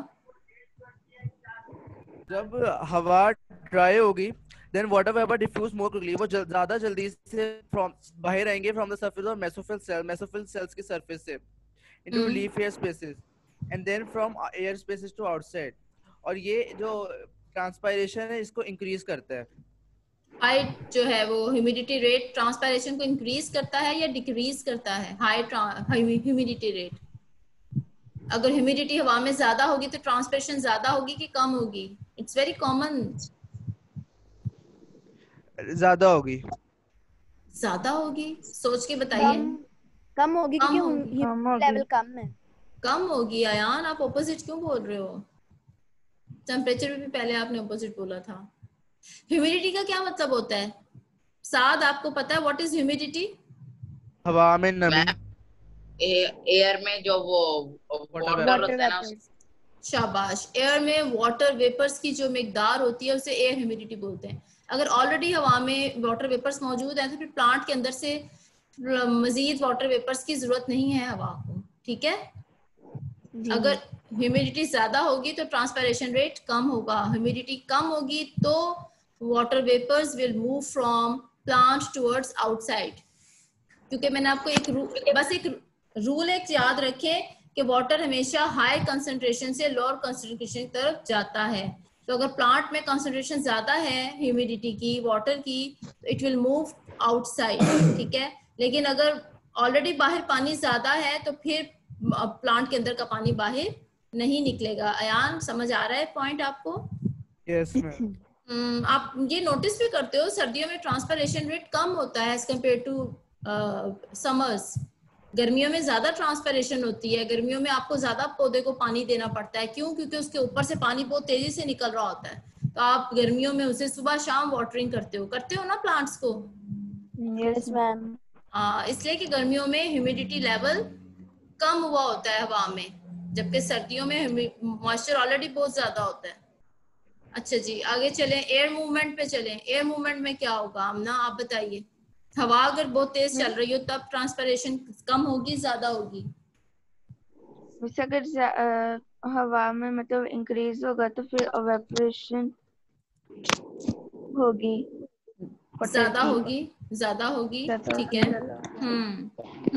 D: जब हवा ड्राई होगी then water vapour diffuse more quickly, वो जल, ज्यादा जल्दी से फ्रॉम बाहर आएंगे from the surface of mesophyll cell mesophyll cells की सरफेस से into
B: hmm
D: leaf air spaces and then from air spaces to outside. और ये जो ट्रांसपायरेशन है इसको इंक्रीज करता है।
B: हाइट जो है वो ह्यूमिडिटी रेट ट्रांसपायरेशन को इंक्रीज करता है या डिक्रीज करता है? हाई ह्यूमिडिटी रेट, अगर ह्यूमिडिटी हवा में ज्यादा होगी तो ट्रांसपिरेशन ज्यादा होगी कि कम होगी? It's very common.
D: ज्यादा होगी।
B: ज्यादा होगी, सोच के बताइए।
A: कम कम होगी
B: कम
A: क्योंकि
B: होगी।
C: कम
A: ह्यूमिडिटी
C: होगी।
A: लेवल कम है।
B: कम होगी अयान, आप ऑपोजिट क्यों बोल रहे हो? टेम्परेचर में भी पहले आपने ऑपोजिट बोला था। ह्यूमिडिटी का क्या मतलब होता है? साद आपको पता है व्हाट इज ह्यूमिडिटी?
D: हवा में नमी,
E: मैम एयर में जो वो
D: वाटर
E: वाटर
D: वेपर।
A: वाटर
E: होता है ना उस-
A: वेपर्स।
B: शाबाश, एयर में वाटर वेपर्स की जो मिकदार होती है उसे एयर ह्यूमिडिटी बोलते हैं। अगर ऑलरेडी हवा में वाटर वेपर्स मौजूद है तो फिर प्लांट के अंदर से मजीद वाटर वेपर्स की जरूरत नहीं है हवा को, ठीक है।
A: जी
B: अगर ह्यूमिडिटी ज्यादा होगी तो ट्रांसपायरेशन रेट कम होगा, ह्यूमिडिटी कम होगी तो water vapours will move from plant towards outside. क्योंकि मैंने आपको एक रू, बस एक रूल एक याद रखें कि वाटर हमेशा हाई कंसंट्रेशन से लोअर कंसंट्रेशन की तरफ जाता है। तो अगर प्लांट में कंसंट्रेशन ज्यादा है ह्यूमिडिटी की, वाटर की, तो इट विल मूव आउटसाइड, ठीक है। लेकिन अगर ऑलरेडी बाहर पानी ज्यादा है तो फिर प्लांट के अंदर का पानी बाहर नहीं निकलेगा। अयान समझ आ रहा है पॉइंट आपको?
D: Yes ma'am.
B: हम्म, आप ये नोटिस भी करते हो सर्दियों में ट्रांसपिरेशन रेट कम होता है एज कम्पेयर टू समर्स। गर्मियों में ज्यादा ट्रांसपिरेशन होती है, गर्मियों में आपको ज्यादा पौधे को पानी देना पड़ता है। क्यों? क्योंकि उसके ऊपर से पानी बहुत तेजी से निकल रहा होता है। तो आप गर्मियों में उसे सुबह शाम वाटरिंग करते हो करते हो ना प्लांट्स को।
C: Yes
A: yes ma'am.
B: आ, इसलिए कि गर्मियों में ह्यूमिडिटी लेवल कम हुआ होता है हवा में, जबकि सर्दियों में मॉइस्चर ऑलरेडी बहुत ज्यादा होता है। अच्छा जी, आगे चलें, एयर मूवमेंट पे चलें। एयर मूवमेंट में क्या होगा आमना, आप बताइए। हवा अगर बहुत तेज चल रही हो तब ट्रांसपिरेशन कम होगी ज्यादा होगी?
C: वैसे अगर जा- अ, हवा में मतलब इंक्रीज होगा तो फिर एवेपोरेशन होगी वाटर
B: ज्यादा
C: की।
B: होगी, ज्यादा होगी,
C: ज्यादा
B: ठीक
C: होगी।
B: है। हम्म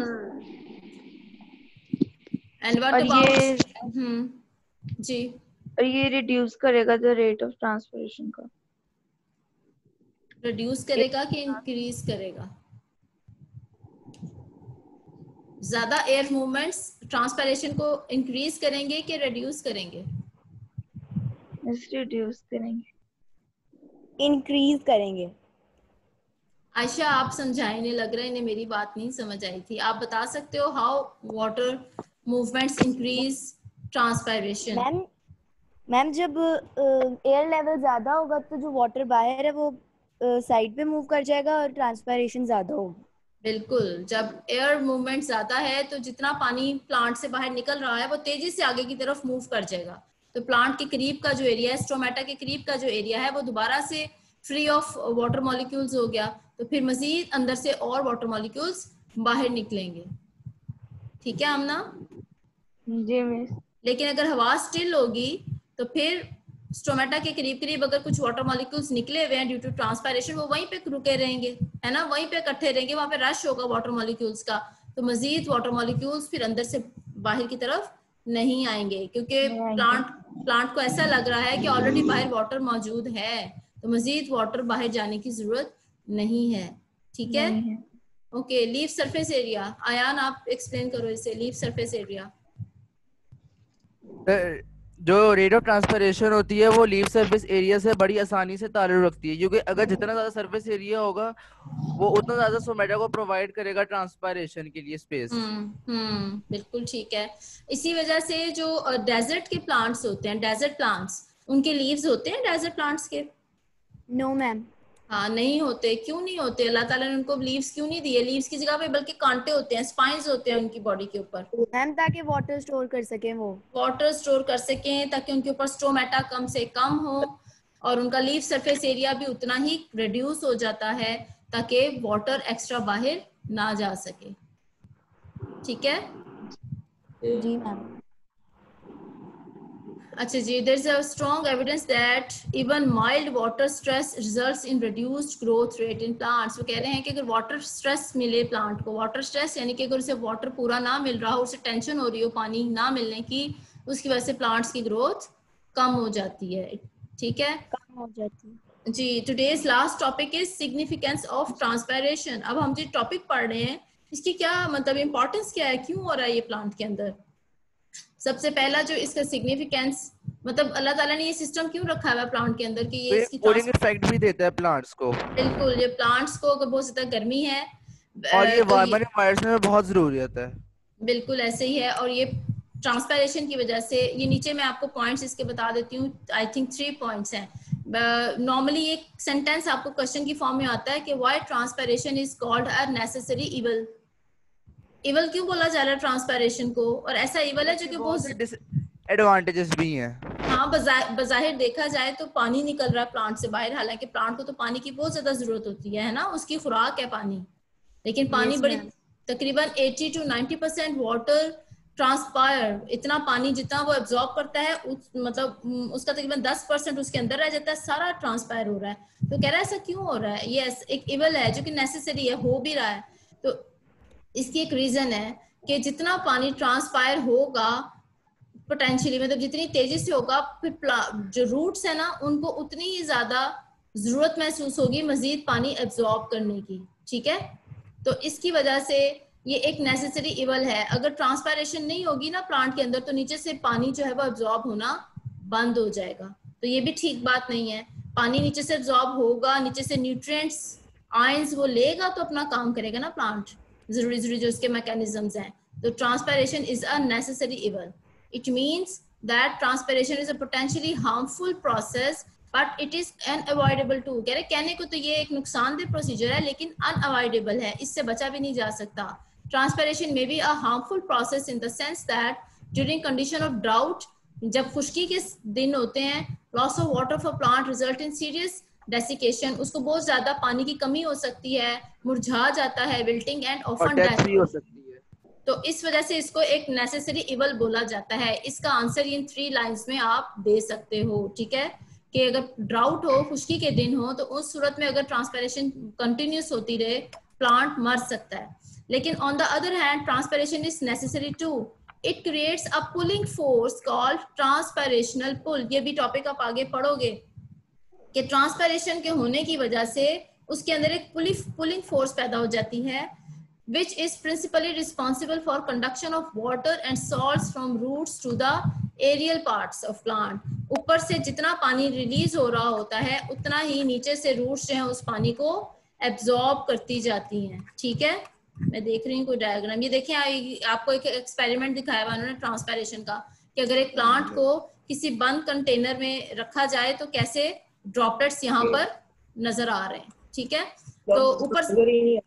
B: एंड व्हाट
C: और ये
B: अबाउट? हम्म जी।
C: और ये रिड्यूस करेगा द रेट ऑफ ट्रांसपिरेशन का।
B: रिड्यूस करेगा कि इंक्रीज करेगा? ज्यादा एयर मूवमेंट्स ट्रांसपिरेशन को इंक्रीज करेंगे कि रिड्यूस करेंगे?
C: रिड्यूस करेंगे।
A: इंक्रीज करेंगे।
B: आयशा आप समझाएं, इन्हें लग रहा है इन्हें मेरी बात नहीं समझ आई थी। आप बता सकते हो how water movements increase transpiration?
A: Ma'am ma'am जब एयर लेवल ज्यादा होगा तो जो वाटर बाहर है वो साइड पे मूव कर जाएगा और ट्रांसपायरेशन ज्यादा होगी।
B: बिल्कुल, जब एयर मूवमेंट ज्यादा है तो जितना पानी प्लांट से बाहर निकल रहा है वो तेजी से आगे की तरफ मूव कर जाएगा। तो प्लांट के करीब का जो एरिया है, स्टोमेटा के करीब का जो एरिया है, वो दोबारा से फ्री ऑफ वाटर मॉलिक्यूल्स हो गया, तो फिर मजीद अंदर से और वाटर मॉलिक्यूल्स बाहर निकलेंगे। ठीक है आमना?
C: जी मिस।
B: लेकिन अगर हवा स्टिल होगी तो फिर स्टोमेटा के करीब करीब अगर कुछ वाटर मॉलिक्यूल्स निकले हुए हैं ड्यू टू ट्रांसपायरेशन, वो वहीं पे रुके रहेंगे, है ना, वहीं पे इकट्ठे रहेंगे, वहां पे रश होगा वाटर मॉलिक्यूल्स का, तो मजीद वाटर मॉलिक्यूल्स फिर अंदर से बाहर की तरफ नहीं आएंगे, क्योंकि प्लांट प्लांट को ऐसा लग रहा है कि ऑलरेडी बाहर वाटर मौजूद है, तो मजीद वाटर बाहर जाने की जरूरत नहीं है। ठीक है, okay. Leaf surface area, Ayaan आप एक्सप्लेन करो इसे, लीफ सरफेस एरिया।
D: जो रेट ऑफ ट्रांसपरेशन होती है वो लीफ सरफेस एरिया से बड़ी आसानी से ताल्लुक रखती है, क्योंकि अगर जितना ज्यादा सरफेस एरिया होगा वो उतना ज्यादा स्टोमेटा को प्रोवाइड करेगा ट्रांसपायरेशन के लिए स्पेस।
B: हम्म हम्म बिल्कुल ठीक है। इसी वजह से जो डेजर्ट के प्लांट्स होते हैं, डेजर्ट प्लांट्स, उनके लीव्स होते हैं डेजर्ट प्लांट्स के?
A: No ma'am.
B: हाँ नहीं होते। क्यों नहीं होते? अल्लाह ताला ने उनको लीव्स क्यों नहीं दिए? लीव्स की जगह पे बल्कि कांटे होते हैं, स्पाइंस होते हैं उनकी बॉडी के ऊपर।
A: मैम ताकि वाटर स्टोर कर सकें, वो
B: वाटर स्टोर कर सकें, ताकि उनके ऊपर स्टोमेटा कम से कम हो और उनका लीफ सरफेस एरिया भी उतना ही रिड्यूस हो जाता है ताकि वाटर एक्स्ट्रा बाहर ना जा सके। ठीक है
A: जी मैम।
B: अच्छा जी, there is a strong evidence that even mild water stress results in reduced growth rate in plants। वो कह रहे हैं कि अगर वाटर स्ट्रेस मिले प्लांट को, वाटर स्ट्रेस यानी कि अगर उसे वाटर पूरा ना मिल रहा हो, उसे टेंशन हो रही हो पानी ना मिलने की, उसकी वजह से प्लांट्स की ग्रोथ कम हो जाती है। ठीक है,
A: कम हो जाती है
B: जी। Today's last topic is significance of transpiration. अब हम जो टॉपिक पढ़ रहे हैं इसकी क्या मतलब इम्पोर्टेंस क्या है, क्यों हो रहा है ये प्लांट के अंदर? सबसे पहला जो इसका सिग्निफिकेंस, मतलब अल्लाह ताला ने ये सिस्टम क्यों रखा है प्लांट के अंदर कि ये इसकी
D: कूलिंग इफेक्ट भी देता है प्लांट्स को।
B: बिल्कुल, ये प्लांट्स को अगर बहुत ज्यादा गर्मी है
D: और ये
B: तो
D: वार्मर एनवायरनमेंट में बहुत जरूरियत है।
B: बिल्कुल ऐसे ही है। और ये ट्रांसपायरेशन की वजह से, ये नीचे मैं आपको पॉइंट्स इसके बता देती हूँ, आई थिंक थ्री पॉइंट्स हैं। नॉर्मली एक सेंटेंस आपको क्वेश्चन की फॉर्म में आता है कि why transpiration is called a necessary evil. Evil क्यों बोला जा रहा है ट्रांसपायरेशन को? और ऐसा इवल है जो कि बहुत
D: एडवांटेजेस भी हैं।
B: हाँ, बज़ाहिर देखा जाए तो पानी निकल रहा है प्लांट से बाहर, हालांकि प्लांट को तो पानी की बहुत ज्यादा जरूरत होती है, है ना, उसकी खुराक है पानी, लेकिन पानी
A: yes,
B: बड़ी तकरीबन अस्सी टू नब्बे परसेंट वाटर ट्रांसपायर, इतना पानी जितना वो एब्जॉर्ब करता है उस, मतलब उसका तकरीबन दस परसेंट उसके अंदर रह जाता है, सारा ट्रांसपायर हो रहा है। तो कह रहा है ऐसा क्यों हो रहा है? ये एक इवल है जो कि नेसेसरी है, हो भी रहा है। तो इसकी एक रीजन है कि जितना पानी ट्रांसपायर होगा पोटेंशियली, मतलब जितनी तेजी से होगा, फिर जो रूट्स है ना उनको उतनी ही ज्यादा जरूरत महसूस होगी मजीद पानी एब्जॉर्ब करने की। ठीक है, तो इसकी वजह से ये एक नेसेसरी इवल है। अगर ट्रांसपायरेशन नहीं होगी ना प्लांट के अंदर, तो नीचे से पानी जो है वो एब्जॉर्ब होना बंद हो जाएगा, तो ये भी ठीक बात नहीं है। पानी नीचे से एब्जॉर्ब होगा, नीचे से न्यूट्रिएंट्स आयंस वो लेगा तो अपना काम करेगा ना प्लांट, जरूरी जरूरी जो उसके मैकेनिज्म्स हैं। तो transpiration is a necessary evil. It means that transpiration is a potentially harmful process, but it is unavoidable too। कह रहे कहने को तो ये एक नुकसानदेह प्रोसीजर है, लेकिन unavoidable है, इससे बचा भी नहीं जा सकता। Transpiration may be a harmful process in the sense that during condition of drought, जब खुश्की के दिन होते हैं, loss of water for plant result in serious desiccation, उसको बहुत ज्यादा पानी की कमी हो सकती है, मुरझा जाता है, wilting and often death
D: भी हो सकती है।
B: तो इस वजह से इसको एक नेसेसरी इवल बोला जाता है। इसका आंसर इन थ्री लाइंस में आप दे सकते हो। ठीक है, कि अगर ड्राउट हो, खुश्की के दिन हो, तो उस सूरत में अगर ट्रांसपायरेशन कंटिन्यूस होती रहे, प्लांट मर सकता है। लेकिन on the other hand transpiration is necessary too. It creates a pulling force called transpirational pull. ये भी टॉपिक आप आगे पढ़ोगे कि ट्रांसपायरेशन के होने की वजह से उसके अंदर एक पुलिंग फोर्स पैदा हो जाती है, which is principally responsible for conduction of water and salts from roots to the aerial parts of plant। ऊपर से जितना पानी रिलीज हो रहा होता है उतना ही नीचे से रूट्स जो हैं उस पानी को एब्जॉर्ब करती जाती हैं। ठीक है, मैं देख रही हूँ कोई डायग्राम, ये देखें, आपको एक एक्सपेरिमेंट दिखाया हुआ उन्होंने ट्रांसपायरेशन का, कि अगर एक प्लांट को किसी बंद कंटेनर में रखा जाए तो कैसे ड्रॉपलेट्स यहाँ पर नजर आ रहे हैं। ठीक है, तो ऊपर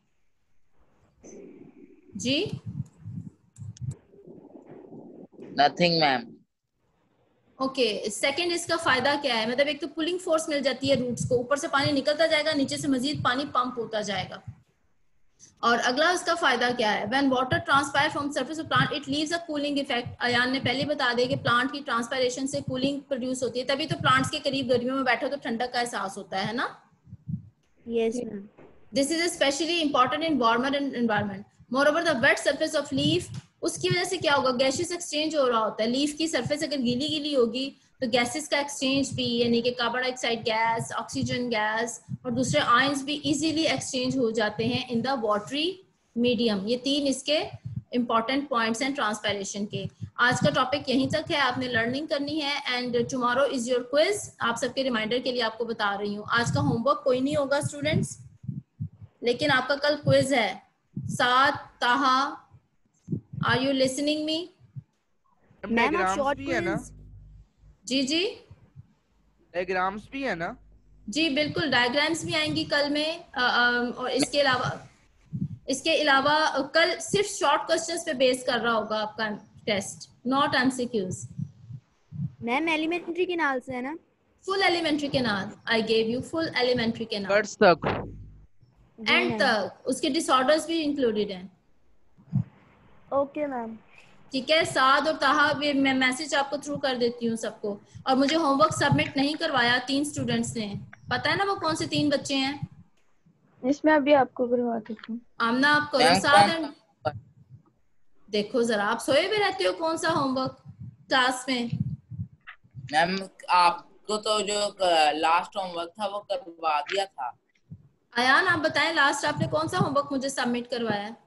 B: जी
E: nothing ma'am.
B: Okay okay, second इसका फायदा क्या है? मतलब एक तो पुलिंग फोर्स मिल जाती है रूट्स को, ऊपर से पानी निकलता जाएगा, नीचे से मजीद पानी पंप होता जाएगा। और अगला उसका फायदा क्या है? When water transpire from surface of plant it leaves a cooling effect. Ayaan ने पहले बता दिया कि प्लांट की ट्रांसपायरेशन से कूलिंग प्रोड्यूस होती है, तभी तो प्लांट्स के करीब गर्मियों में बैठो तो ठंडक का एहसास होता है ना।
A: Yes, ma'am.
B: This is specially important in warmer environment. Moreover the wet surface of leaf, उसकी वजह से क्या होगा? गैसेस एक्सचेंज हो रहा होता है। लीफ की सरफेस अगर गीली गीली होगी तो गैसेस का एक्सचेंज भी, यानी कि carbon dioxide gas, oxygen gas और दूसरे आयंस भी इजीली एक्सचेंज हो जाते हैं इन द वाटरी मीडियम। ये तीन इसके इंपॉर्टेंट पॉइंट्स हैं ट्रांसपायरेशन के। आज का टॉपिक यहीं तक है, आपने लर्निंग करनी है and tomorrow is your quiz. आप सबके रिमाइंडर के लिए आपको बता रही हूँ, आज का होमवर्क कोई नहीं होगा स्टूडेंट्स, लेकिन आपका कल क्विज है। साथ Taha, are you listening me?
A: Ma'am आप
D: डायग्राम्स
A: शॉर्ट
D: भी है ना?
A: क्विज।
B: जी जी
D: डायग्राम्स भी है ना?
B: जी बिल्कुल, डायग्राम्स भी आएंगी कल में। अ, अ, और इसके अलावा इसके अलावा कल सिर्फ शॉर्ट क्वेश्चंस पे बेस कर रहा होगा आपका test, not MCQs.
A: Ma'am elementary canal से है ना?
B: Full elementary canal, I gave you full elementary canal
D: cuts तक।
A: जी
B: एंड
A: मैम।
B: तक, उसके डिसऑर्डर्स भी इंक्लूडेड हैं।
A: Okay ma'am.
B: ठीक है, साद और ताहा भी मैं मैसेज आपको थ्रू कर देती हूँ सबको। और मुझे होमवर्क सबमिट नहीं करवाया तीन स्टूडेंट्स ने, पता है ना वो कौन से तीन बच्चे हैं?
C: इसमें अभी आपको करवा देती हूँ।
B: आमना आप करो, साद एंड देखो जरा, आप सोए भी रहते हो कौन सा होमवर्क क्लास में?
E: मैम आपको तो जो लास्ट होमवर्क था वो करवा दिया था।
B: अयान आप बताएं, लास्ट आपने कौन सा होमवर्क मुझे सबमिट करवाया है?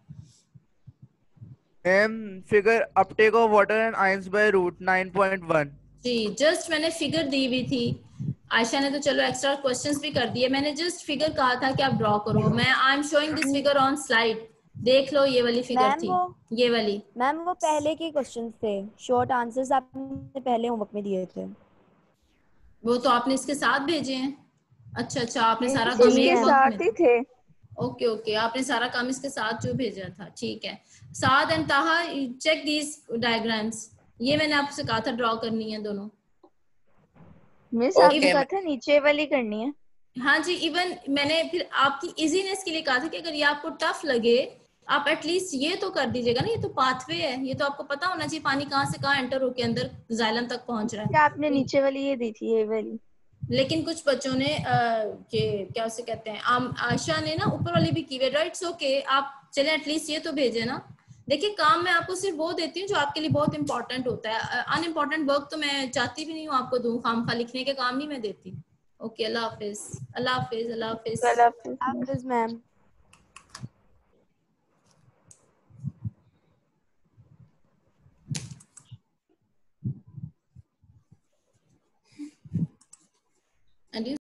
D: Ma'am figure uptake of water and ions by root nine point one.
B: जी जस्ट मैंने फिगर दी हुई थी, आयशा ने तो चलो एक्स्ट्रा क्वेश्चंस भी कर दिए, मैंने जस्ट फिगर कहा था कि आप ड्रॉ करो। मैं I am showing this figure on slide, देख लो, ये वाली फिगर
A: मैम
B: थी,
A: वो
B: ये वाली।
A: मैम वो पहले के क्वेश्चंस थे, शॉर्ट आंसर्स आपने पहले होमवर्क में दिए थे।
B: वो तो आपने इसके साथ भेजे हैं। अच्छा अच्छा, आपने सारा
C: इसके
B: काम एक वक्त
C: साथ
B: में,
C: ही थे।
B: ओके ओके, आपने सारा काम इसके साथ जो भेजा था, ठीक है। Saad and Taha check these diagrams, ये मैंने आपसे कहा था ड्रॉ करनी है दोनों।
C: मिस
E: ओके
C: आपने कहा था नीचे वाली करनी है।
B: हाँ जी, इवन मैंने फिर आपकी इजीनेस के लिए कहा था कि अगर ये आपको टफ लगे आप एटलीस्ट ये तो कर दीजिएगा ना, ये तो पाथवे है, ये तो आपको पता होना चाहिए पानी कहाँ से कहाँ एंटर होके अंदर जाइलम तक पहुंच रहा
C: क्या
B: है।
C: आपने नीचे वाली ये दी थी, ये वाली?
B: लेकिन कुछ बच्चों ने के क्या उसे कहते हैं, आम आशा ने ना ऊपर वाली भी की हुई, राइट्स ओके, आप चले एटलीस्ट ये तो भेजे ना। देखिए काम मैं आपको सिर्फ वो देती हूँ जो आपके लिए बहुत इंपॉर्टेंट होता है, अनइम्पॉर्टेंट वर्क तो मैं चाहती भी नहीं हूँ आपको दूं, खाम खा लिखने के काम नहीं मैं देती। ओके, अल्लाह हाफिज, अल्लाह हाफिज, अल्लाह हाफिज।
C: कल आप
A: हाफिज मैम।
B: And you